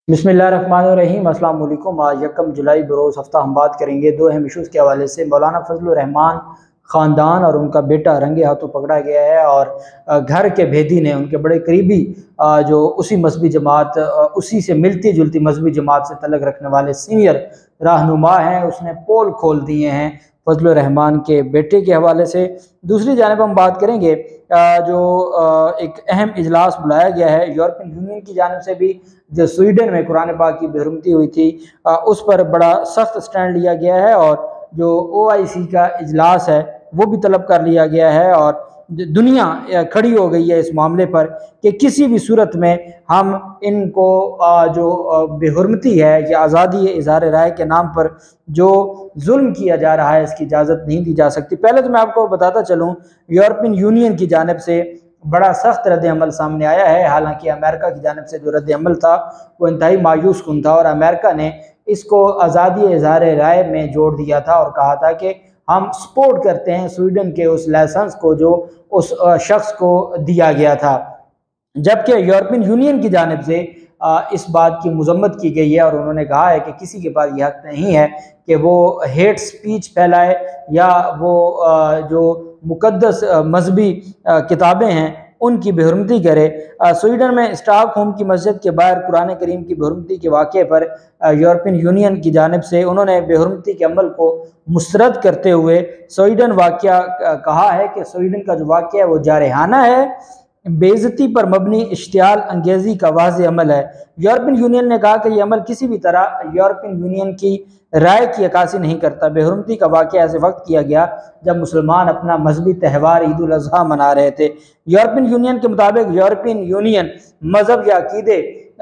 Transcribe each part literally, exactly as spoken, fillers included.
बिस्मिल्लाहिर्रहमानिर्रहीम। अस्सलाम वालेकुम। आज यकम जुलाई बरोज़ हफ्ता हम बात करेंगे दो अहम इशूज़ के हवाले से। मौलाना फजलुर रहमान ख़ानदान और उनका बेटा रंगे हाथों पकड़ा गया है और घर के भेदी ने उनके बड़े करीबी जो उसी मजहबी जमात उसी से मिलती जुलती मजहबी जमात से तल्लुक़ रखने वाले सीनियर रहनुमा हैं, उसने पोल खोल दिए हैं फजलुर रहमान के बेटे के हवाले से। दूसरी जानिब हम बात करेंगे जो एक अहम इजलास बुलाया गया है यूरोपियन यूनियन की जानिब से भी, जो स्वीडन में कुरान पाक की बेहरमती हुई थी उस पर बड़ा सख्त स्टैंड लिया गया है और जो ओ आई सी का इजलास है वो भी तलब कर लिया गया है और दुनिया खड़ी हो गई है इस मामले पर कि किसी भी सूरत में हम इनको जो बेहुरमती है या आज़ादी इज़हार राय के नाम पर जो जुल्म किया जा रहा है इसकी इजाज़त नहीं दी जा सकती। पहले तो मैं आपको बताता चलूँ, यूरोपियन यूनियन की जानिब से बड़ा सख्त रद्द अमल सामने आया है। हालांकि अमेरिका की जानिब से जो रद्द अमल था वो इंतहाई मायूस कुन था और अमेरिका ने इसको आज़ादी इज़हार राय में जोड़ दिया था और कहा था कि हम सपोर्ट करते हैं स्वीडन के उस लाइसेंस को जो उस शख्स को दिया गया था। जबकि यूरोपियन यूनियन की जानिब से इस बात की मजम्मत की गई है और उन्होंने कहा है कि किसी के पास यह हक नहीं है कि वो हेट स्पीच फैलाए या वो जो मुकद्दस मजहबी किताबें हैं उनकी बेहुरमती करे। स्वीडन में स्टॉकहोम की मस्जिद के बाहर कुरान करीम की बेहुरमती के वाक़े पर यूरोपियन यूनियन की जानिब से उन्होंने बेहुरमती के अमल को मुस्तरद करते हुए स्वीडन वाक़या कहा है कि स्वीडन का जो वाक़या है वो जारहाना है, बेइज्जती पर मबनी इश्तियाल अंगेज़ी का वाज़ेह अमल है। यूरोपियन यूनियन ने कहा कि यह अमल किसी भी तरह यूरोपियन यूनियन की राय की अक्कासी नहीं करता। बेहुरमती का वाक़या ऐसे वक्त किया गया जब मुसलमान अपना मजहबी त्यौहार ईद उल अज़हा मना रहे थे। यूरोपियन यूनियन के मुताबिक यूरोपियन यूनियन मजहब या अकीदे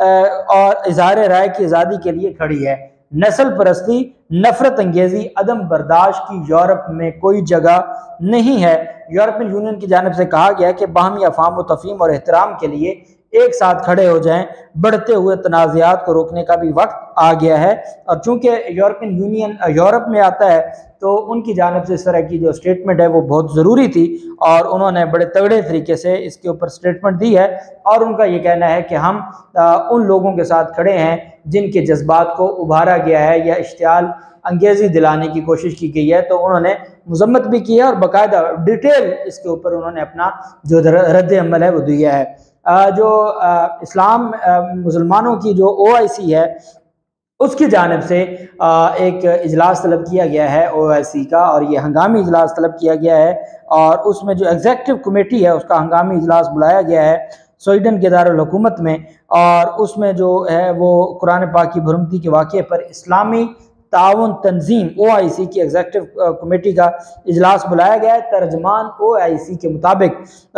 और इज़हार राय की आज़ादी के लिए खड़ी है। नस्ल परस्ती, नफरत अंगेज़ी, अदम बर्दाश्त की यूरोप में कोई जगह नहीं है। यूरोपियन यूनियन की जानिब से कहा गया कि बाहमी अफ़ाम व तफ़हीम और एहतराम के लिए एक साथ खड़े हो जाएं, बढ़ते हुए तनाज़ात को रोकने का भी वक्त आ गया है। और चूँकि यूरोपियन यूनियन यूरोप में आता है तो उनकी जानिब से इस तरह की जो स्टेटमेंट है वो बहुत ज़रूरी थी और उन्होंने बड़े तगड़े तरीके से इसके ऊपर स्टेटमेंट दी है और उनका ये कहना है कि हम आ, उन लोगों के साथ खड़े हैं जिनके जज्बात को उभारा गया है या इश्तियाल अंगेज़ी दिलाने की कोशिश की गई है। तो उन्होंने मजम्मत भी की है और बाकायदा डिटेल इसके ऊपर उन्होंने अपना जो रद्द अमल है वो दिया है। आ, जो आ, इस्लाम मुसलमानों की जो ओ आई सी है उसकी जानिब से एक इजलास तलब किया गया है ओ आई सी का और ये हंगामी इजलास तलब किया गया है और उसमें जो एग्जेक्टिव कमेटी है उसका हंगामी इजलास बुलाया गया है स्वीडन के दारुल हुकूमत में और उसमें जो है वो कुरान पाक की बेहुरमती के वाक़े पर इस्लामी ताउन तंजीम ओ आई सी की एग्जेक्टिव कमेटी का इजलास बुलाया गया है। तर्जमान ओ आई सी के मुताबिक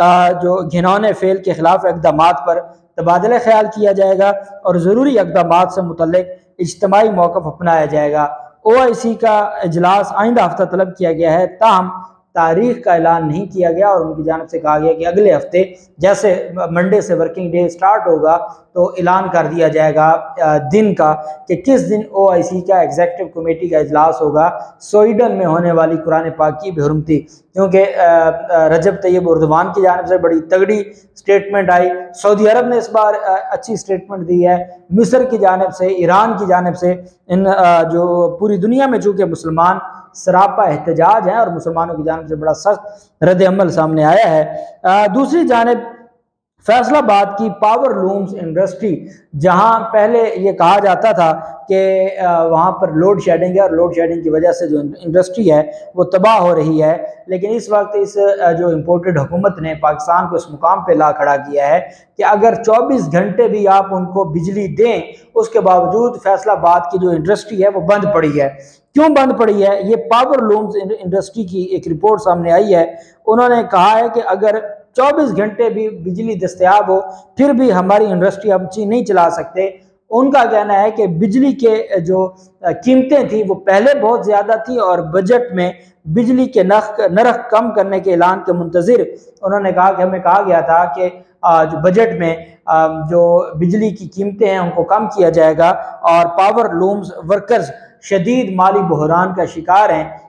जो घिनौने फेल के खिलाफ इक़दाम पर तबादला ख्याल किया जाएगा और ज़रूरी इक़दाम से मुतल्लिक़ इज्तिमाई मौक़िफ़ अपनाया जाएगा। ओ आई सी का इजलास आइंदा हफ्ता तलब किया गया है, ताहम तारीख का ऐलान नहीं किया गया और उनकी जानिब से कहा गया कि अगले हफ्ते जैसे मंडे से वर्किंग डे स्टार्ट होगा तो ऐलान कर दिया जाएगा दिन का कि किस दिन ओ आई सी का एग्जेक्टिव कमेटी का इजलास होगा स्वीडन में होने वाली कुरान पाक की बेहुरमती। क्योंकि रजब तैयब उर्दवान की जानिब से बड़ी तगड़ी स्टेटमेंट आई, सऊदी अरब ने इस बार अच्छी स्टेटमेंट दी है, मिस्र की जानिब से, ईरान की जानिब से, इन जो पूरी दुनिया में चूँकि मुसलमान सरापा एहतजाज है और मुसलमानों की जानिब से बड़ा सख्त रद्द अमल सामने आया है। दूसरी जानिब फैसलाबाद की पावर लूम्स इंडस्ट्री, जहां पहले ये कहा जाता था कि वहां पर लोड शेडिंग है और लोड शेडिंग की वजह से जो इंडस्ट्री है वो तबाह हो रही है, लेकिन इस वक्त इस जो इम्पोर्टेड हुकूमत ने पाकिस्तान को इस मुकाम पे ला खड़ा किया है कि अगर चौबीस घंटे भी आप उनको बिजली दें उसके बावजूद फैसलाबाद की जो इंडस्ट्री है वो बंद पड़ी है। क्यों बंद पड़ी है? ये पावर लूम्स इंडस्ट्री की एक रिपोर्ट सामने आई है। उन्होंने कहा है कि अगर चौबीस घंटे भी बिजली दस्तयाब हो फिर भी हमारी इंडस्ट्री हम चीज नहीं चला सकते। उनका कहना है कि बिजली के जो कीमतें थी वो पहले बहुत ज़्यादा थी और बजट में बिजली के नर्ख नरख कम करने के ऐलान के मुंतज़िर उन्होंने कहा कि हमें कहा गया था कि जो बजट में जो बिजली की कीमतें हैं उनको कम किया जाएगा और पावर लूम्स वर्कर्स शदीद माली बहरान का शिकार हैं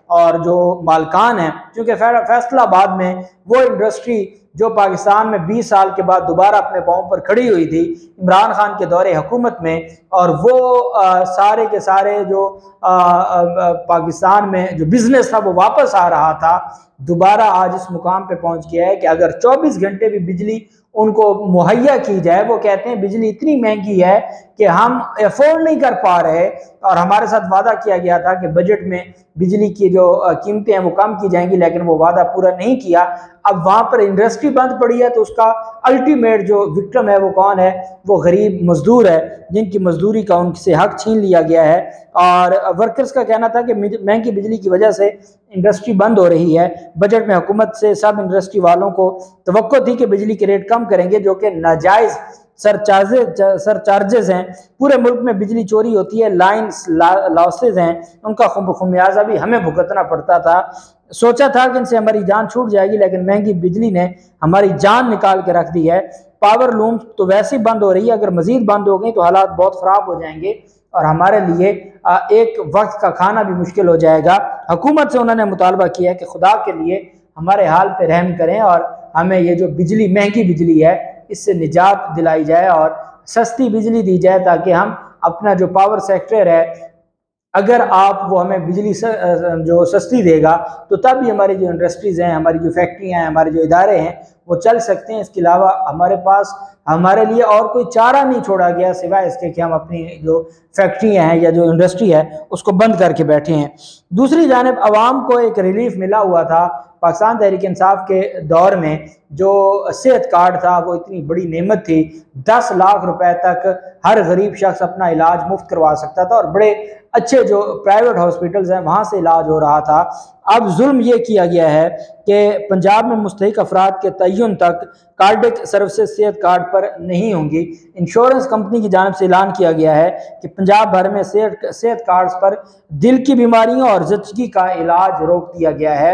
और जो मालकान हैं, क्योंकि फैसलाबाद में वो इंडस्ट्री जो पाकिस्तान में बीस साल के बाद दोबारा अपने पाँव पर खड़ी हुई थी इमरान खान के दौरे हुकूमत में, और वो आ, सारे के सारे जो आ, आ, पाकिस्तान में जो बिजनेस था वो वापस आ रहा था, दोबारा आज इस मुकाम पे पहुंच गया है कि अगर चौबीस घंटे भी बिजली उनको मुहैया की जाए, वो कहते हैं बिजली इतनी महंगी है कि हम अफोर्ड नहीं कर पा रहे, और हमारे साथ वादा किया गया था कि बजट में बिजली की जो कीमतें हैं वो कम की जाएंगी, लेकिन वो वादा पूरा नहीं किया। अब वहाँ पर इंडस्ट्री बंद पड़ी है तो उसका अल्टीमेट जो विक्टिम है वो कौन है? वो गरीब मजदूर है जिनकी मजदूरी का उनसे हक छीन लिया गया है। और वर्कर्स का कहना था कि महंगी बिजली की वजह से इंडस्ट्री बंद हो रही है। बजट में हुकूमत से सब इंडस्ट्री वालों को तवक्को थी कि बिजली के रेट कम करेंगे, जो कि नाजायज सरचार्जेज सरचार्जेस हैं। पूरे मुल्क में बिजली चोरी होती है, लाइन लॉसेज हैं, उनका खुमियाजा भी हमें भुगतना पड़ता था। सोचा था कि इनसे हमारी जान छूट जाएगी, लेकिन महंगी बिजली ने हमारी जान निकाल के रख दी है। पावर लूम तो वैसे ही बंद हो रही है, अगर मजीद बंद हो गई तो हालात बहुत ख़राब हो जाएंगे और हमारे लिए एक वक्त का खाना भी मुश्किल हो जाएगा। हुकूमत से उन्होंने मुतालबा किया है कि खुदा के लिए हमारे हाल पे रहम करें और हमें ये जो बिजली महंगी बिजली है इससे निजात दिलाई जाए और सस्ती बिजली दी जाए, ताकि हम अपना जो पावर सेक्टर है, अगर आप वो हमें बिजली जो सस्ती देगा तो तब भी हमारी जो इंडस्ट्रीज़ हैं, हमारी जो फैक्ट्रियाँ हैं, हमारे जो इदारे हैं वो चल सकते हैं। इसके अलावा हमारे पास हमारे लिए और कोई चारा नहीं छोड़ा गया सिवाय इसके कि हम अपनी जो फैक्ट्रियाँ हैं या जो इंडस्ट्री है उसको बंद करके बैठे हैं। दूसरी जानिब आवाम को एक रिलीफ मिला हुआ था पाकिस्तान तहरीक इंसाफ के दौर में। जो सेहत कार्ड था वो इतनी बड़ी नेमत थी, दस लाख रुपए तक हर गरीब शख्स अपना इलाज मुफ्त करवा सकता था और बड़े अच्छे जो प्राइवेट हॉस्पिटल्स हैं वहाँ से इलाज हो रहा था। अब जुल्म ये किया गया है कि पंजाब में मुस्तहिक अफराद के तयन तक कार्डिक सर्विसेज सेहत कार्ड पर नहीं होंगी। इंश्योरेंस कंपनी की जानिब से ऐलान किया गया है कि पंजाब भर में सेहत सेहत कार्ड्स पर दिल की बीमारियों और ज़चगी का इलाज रोक दिया गया है।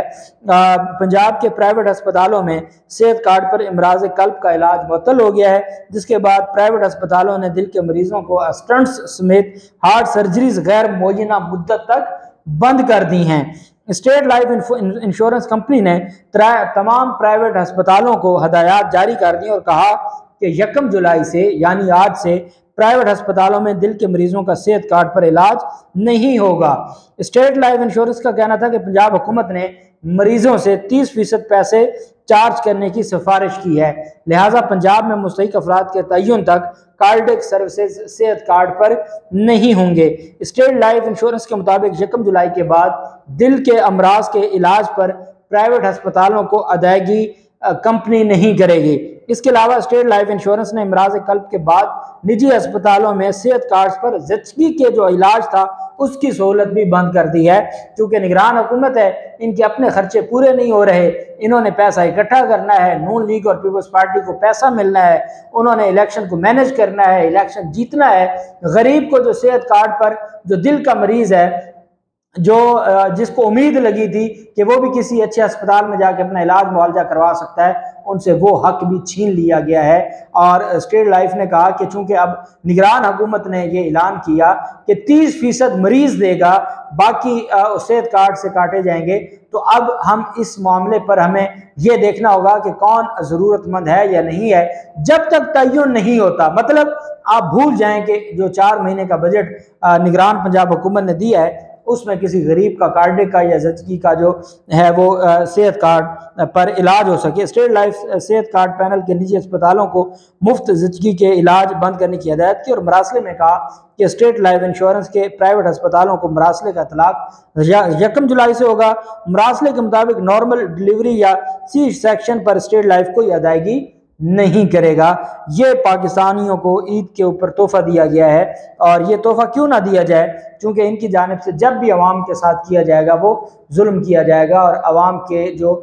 पंजाब के प्राइवेट अस्पतालों में सेहत कार्ड पर इमराज कल्ब का इलाज मुअत्तल हो गया है, जिसके बाद प्राइवेट अस्पतालों ने दिल के मरीजों को स्टंट्स समेत हार्ट सर्जरीज गैर मुअय्यना मुद्दत तक बंद कर दी हैं। स्टेट लाइफ इंश्योरेंस कंपनी ने तमाम प्राइवेट अस्पतालों को हदायत जारी कर दी और कहा कि यकम जुलाई से यानी आज से प्राइवेट अस्पतालों में दिल के मरीजों का सेहत कार्ड पर इलाज नहीं होगा। स्टेट लाइफ इंश्योरेंस का कहना था कि पंजाब हुकूमत ने मरीजों से तीस फीसद पैसे चार्ज करने की सिफारिश की है, लिहाजा पंजाब में मुस्तहिक अफराद के तयन तक कार्डिक सर्विसेज सेहत कार्ड पर नहीं होंगे। स्टेट लाइफ इंश्योरेंस के मुताबिक यकम जुलाई के बाद दिल के अमराज के इलाज पर प्राइवेट अस्पतालों को अदायगी कंपनी नहीं करेगी। इसके अलावा स्टेट लाइफ इंश्योरेंस ने इमराज कल्ब के बाद निजी अस्पतालों में सेहत कार्ड पर ज़चगी के जो इलाज था उसकी सहूलत भी बंद कर दी है, क्योंकि निगरान हुकूमत है, इनके अपने खर्चे पूरे नहीं हो रहे, इन्होंने पैसा इकट्ठा करना है, नून लीग और पीपल्स पार्टी को पैसा मिलना है, उन्होंने इलेक्शन को मैनेज करना है, इलेक्शन जीतना है। गरीब को जो सेहत कार्ड पर जो दिल का मरीज है, जो जिसको उम्मीद लगी थी कि वो भी किसी अच्छे अस्पताल में जाके अपना इलाज मुआवजा करवा सकता है, उनसे वो हक भी छीन लिया गया है। और स्टेट लाइफ ने कहा कि चूंकि अब निगरान हुकूमत ने ये ऐलान किया कि तीस फीसद मरीज देगा, बाकी सेहत कार्ड से काटे जाएंगे, तो अब हम इस मामले पर हमें ये देखना होगा कि कौन ज़रूरतमंद है या नहीं है। जब तक तयन नहीं होता, मतलब आप भूल जाएं कि जो चार महीने का बजट निगरान पंजाब हुकूमत ने दिया है उसमें किसी गरीब का कार्डिक का या ज़चगी का जो है वो सेहत कार्ड पर इलाज हो सके। स्टेट लाइफ सेहत कार्ड पैनल के निजी अस्पतालों को मुफ्त ज़चगी के इलाज बंद करने की हिदायत की और मरासले में कहा कि स्टेट लाइफ इंश्योरेंस के प्राइवेट अस्पतालों को मरासले का इतलाक यकम जुलाई से होगा। मरासले के मुताबिक नॉर्मल डिलीवरी या सी सेक्शन पर स्टेट लाइफ कोई अदायगी नहीं करेगा। ये पाकिस्तानियों को ईद के ऊपर तोहफा दिया गया है, और ये तोहफा क्यों ना दिया जाए, क्योंकि इनकी जानिब से जब भी अवाम के साथ किया जाएगा वो जुल्म किया जाएगा और अवाम के जो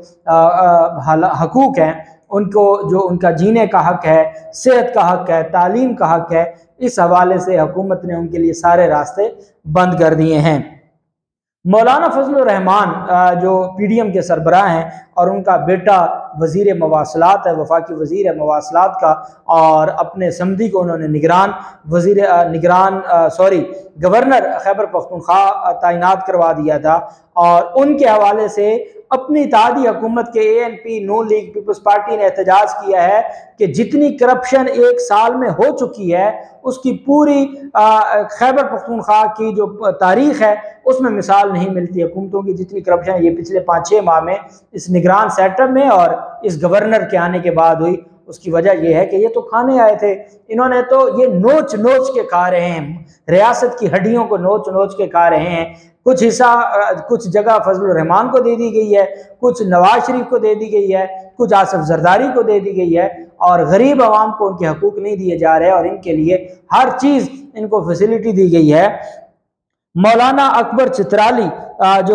हकूक़ हैं, उनको जो उनका जीने का हक है, सेहत का हक है, तालीम का हक है, इस हवाले से हुकूमत ने उनके लिए सारे रास्ते बंद कर दिए हैं। मौलाना फजल रहमान जो पी डी एम के सरबराह हैं और उनका बेटा वज़ीर मवासलात है, वफाकी वज़ीर है मवासलात का, और अपने समधी को उन्होंने निगरान वज़ीर निगरान सॉरी गवर्नर खैबर पख्तूनख्वा तैनात करवा दिया था। और उनके हवाले से अपनी इत्तेहादी हुकूमत के A N P Noon League People's Party ने एहतजाज किया है कि जितनी करप्शन एक साल में हो चुकी है उसकी पूरी खैबर पख्तूनख्वा की जो तारीख है उसमें मिसाल नहीं मिलती। हुकूमतों की जितनी करप्शन ये पिछले पाँच छः माह में इस निगरान सेटअप में और इस गवर्नर के आने के बाद हुई, उसकी वजह यह है कि ये तो खाने आए थे, इन्होंने तो ये नोच नोच के खा रहे हैं, रियासत की हड्डियों को नोच नोच के खा रहे हैं। कुछ हिस्सा कुछ जगह फजलुर रहमान को दे दी गई है, कुछ नवाज शरीफ को दे दी गई है, कुछ आसिफ जरदारी को दे दी गई है, और गरीब आवाम को उनके हकूक नहीं दिए जा रहे और इनके लिए हर चीज़ इनको फैसिलिटी दी गई है। मौलाना अकबर चित्राली जो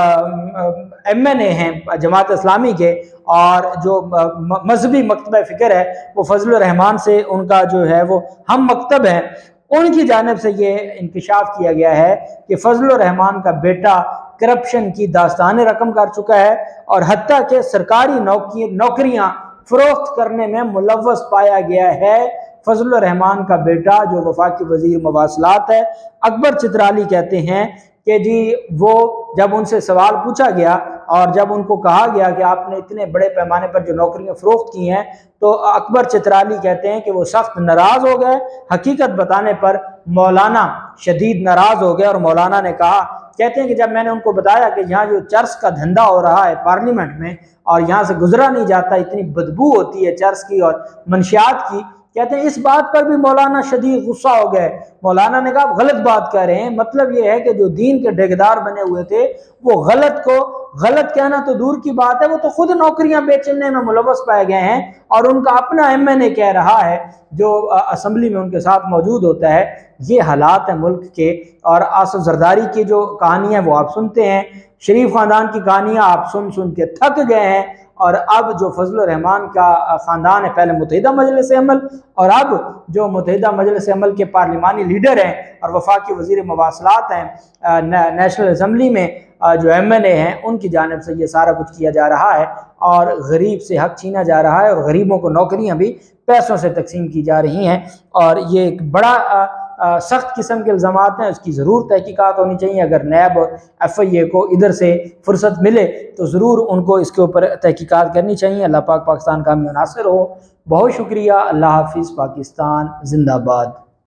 एम एन ए हैं जमात इस्लामी के और जो मजहबी मकतब फ़िक्र है वो फजलुर रहमान से उनका जो है वो हम मकतब है, उनकी जानिब से ये इंकशाफ किया गया है कि फजलुर रहमान का बेटा करप्शन की दास्तान रकम कर चुका है और हत्ता के सरकारी नौकरी नौकरियां फरोख्त करने में मुलव्वस पाया गया है। फजलुर रहमान का बेटा जो वफाकी वज़ीर मवासलात है अकबर चित्राली कहते हैं कि जी वो जब उनसे सवाल पूछा गया और जब उनको कहा गया कि आपने इतने बड़े पैमाने पर जो नौकरियां फ़रोख्त की हैं, तो अकबर चित्राली कहते हैं कि वो सख्त नाराज़ हो गए। हकीकत बताने पर मौलाना शदीद नाराज़ हो गए और मौलाना ने कहा, कहते हैं कि जब मैंने उनको बताया कि यहाँ जो चर्च का धंधा हो रहा है पार्लियामेंट में और यहाँ से गुजरा नहीं जाता, इतनी बदबू होती है चर्च की और मंशियात की, कहते हैं इस बात पर भी मौलाना शदीद गुस्सा हो गए। मौलाना ने कहा गलत बात कह रहे हैं, मतलब ये है कि जो दीन के ठेकेदार बने हुए थे वो गलत को गलत कहना तो दूर की बात है, वो तो खुद नौकरियां बेचने में मुलव्वस पाए गए हैं और उनका अपना एम एन ए कह रहा है जो असम्बली में उनके साथ मौजूद होता है। ये हालात है मुल्क के। और आसिफ जरदारी की जो कहानियाँ वो आप सुनते हैं, शरीफ ख़ानदान की कहानियाँ आप सुन सुन के थक गए हैं, और अब जो फजलुर रहमान का ख़ानदान है, पहले मुत्तहिदा मजलिस अमल और अब जो मुत्तहिदा मजलिस अमल के पार्लिमानी लीडर हैं और वफाकी वज़ीर मवासलात हैं नेशनल असम्बली में जो एम एन ए हैं, उनकी जानिब से ये सारा कुछ किया जा रहा है और गरीब से हक छीना जा रहा है और गरीबों को नौकरियां भी पैसों से तकसीम की जा रही हैं। और ये एक बड़ा सख्त किस्म के इल्ज़ामात हैं, इसकी ज़रूर तहकीकात होनी चाहिए। अगर नैब और एफ आई ए को इधर से फुर्सत मिले तो ज़रूर उनको इसके ऊपर तहकीकात करनी चाहिए। अल्लाह पाक पाकिस्तान का मुनासिर हो। बहुत शुक्रिया। अल्लाह हाफिज़। पाकिस्तान जिंदाबाद।